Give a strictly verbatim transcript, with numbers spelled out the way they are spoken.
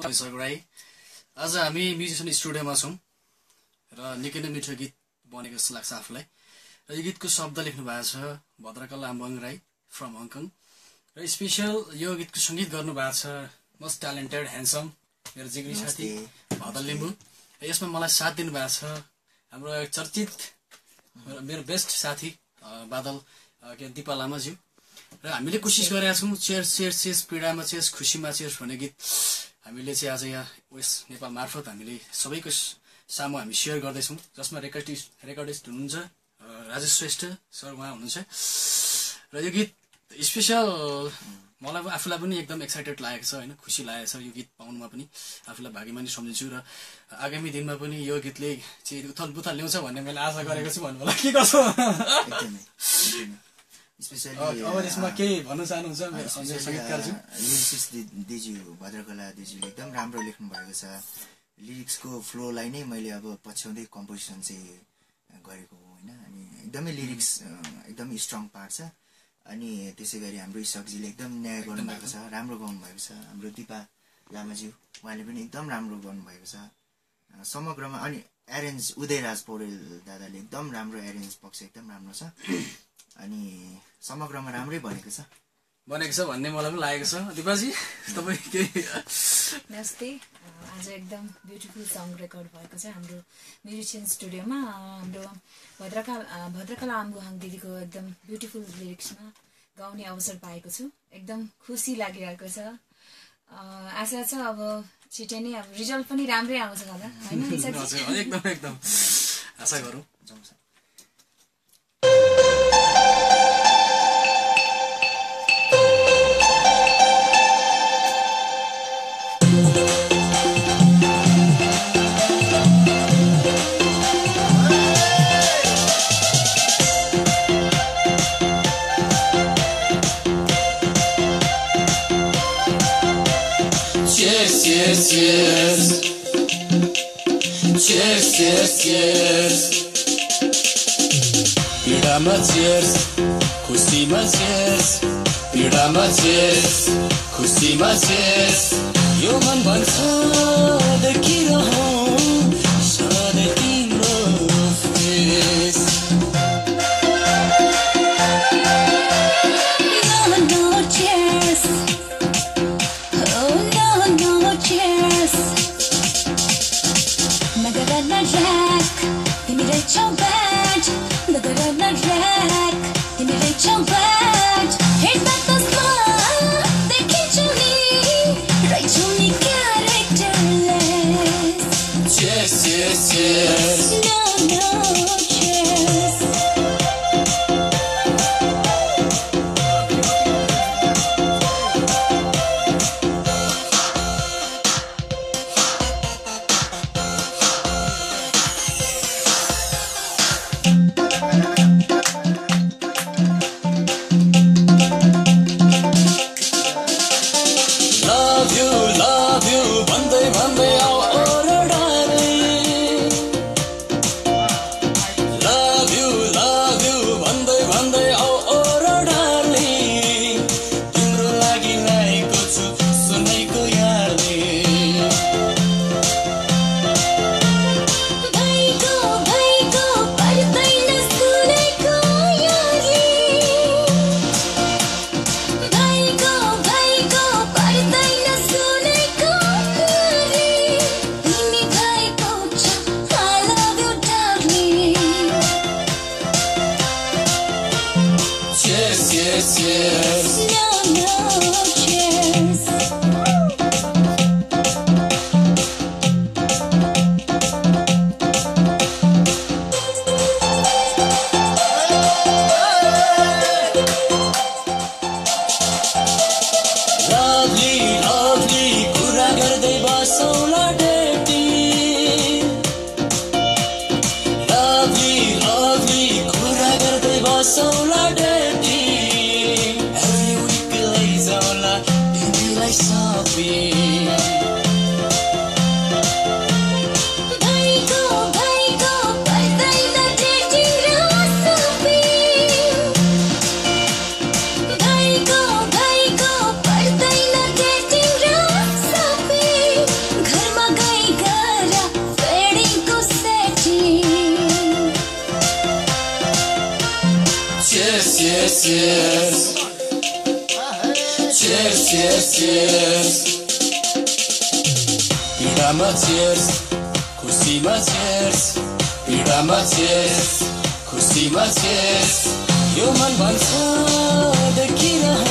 राई आज हामी म्युजिसियन स्टुडियोमा छौं र निकै नै मिठो गीत बनेको जस्तो लाग्छ आफूलाई र यो गीतको शब्द लेख्नु भएको छ भद्रकला आम्बङ राई फ्रम हङकङ र स्पेशल यो गीतको संगीत गर्नु भएको छ मोस्ट ट्यालेन्टेड ह्यान्डसम मेरो जिग्री साथी भदल लिम्बू यसमा मलाई साथ दिनु भएको छ हाम्रो चर्चित मेरो बेस्ट साथी बादल के दिपा लामाज्यू र हामीले कोसिस गरेका छौं चेयर्स चेयर्स चेयर्स पीडामा चेयर्स खुशीमा चेयर्स भन्ने गीत हामीले चाहिँ आज यहाँ वेस्ट नेपाल मार्फत हामीले सबैको सामु हामी शेयर गर्दै छौं जसमा रेकर्डिस्ट रेकर्डिस्ट हुनुहुन्छ राजेश श्रेष्ठ सर उहाँ हुनुहुन्छ र यो गीत स्पेशल मलाई आफुलाई पनि एकदम एक्साइटेड लागेको छ हैन खुसी लागेको छ यो गीत पाउनुमा पनि आफुलाई भाग्यमानी सम्झिन्छु र आगामी दिनमा पनि यो गीतले चाहिँ उथल पुथल ल्याउँछ भन्ने मैले आशा गरेको छु भन्नु होला के कसो स्पेशली अब यसमा के भन्न चाहनुहुन्छ मेरो संगीतकार छु लिरिक्स दिजु भद्रकला दिजुले एकदम राम्रो लेख्नु भएको छ लिरिक्सको फ्लोलाई नै मैले अब पछ्याउँदै कम्पोजिसन चाहिँ गरेको हो हैन अनि एकदमै लिरिक्स एकदमै स्ट्रङ पार्ट छ अनि त्यसैगरी हाम्रो इसकजीले एकदम न्याय गर्नु भएको छ राम्रो गाउनु भएको छ हाम्रो दिपा लामाज्यू उहाँले पनि एकदम राम्रो गर्नु भएको छ समग्रमा अनि एरेन्ज उदयराज पौडेल दादाले एकदम राम्रो एरेन्ज पक्ष एकदम राम्रो छ अनि समग्रमा राम्रै बनेको छ बनेको छ भन्ने मलाई पनि लागेको छ दिपाजी तपाई के नमस्ते आज एकदम ब्युटिफुल सङ रेकर्ड भएको छ हाम्रो म्युजिशियन स्टुडियोमा हाम्रो भद्रकला भद्रकला आम्बुहाङ दिदीको एकदम ब्युटिफुल लिरिक्समा गाउने अवसर पाएको छु एकदम खुसी लागिरहेको छ आशा छ अब छिटै नै अब रिजल्ट पनि राम्रै आउँछ होला हैन एकदम एकदम आशा गरौँ Cheers, cheers, cheers, cheers, cheers. पीडामा cheers, खुसीमा cheers. पीडामा cheers, खुसीमा cheers. यो मन भन्छ देखिरहँ सधैँ तिम्रो face. Cheers, cheers, cheers. No, no, cheers. Love you, love you, भन्दै भन्दै आऊ ओरडारे cheers. Cheers, cheers, cheers. पीडामा cheers, खुसीमा cheers. पीडामा cheers, खुसीमा cheers. यो मन भन्छ देखिरह